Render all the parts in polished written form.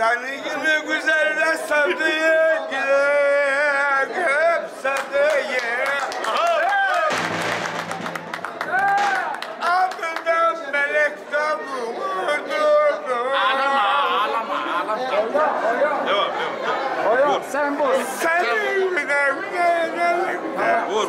Seni gibi güzelle sevdiğim hep sevdiğim. Adından melekten vurdum. Ağlama. Devam. Sen boz. Seni güzel. Vur.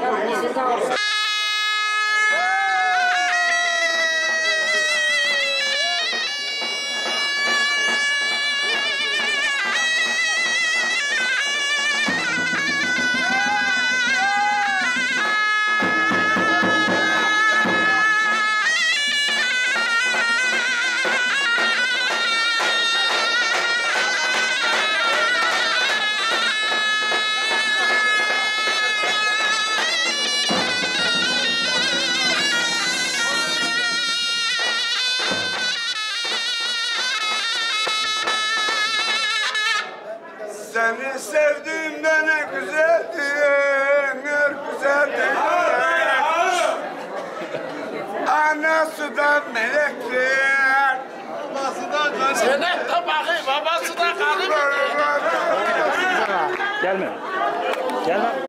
Seni sevdiğimde ne güzeldin, ne güzeldin. Anası da melektir. Senet de bakayım, babası da kalır. Gelme.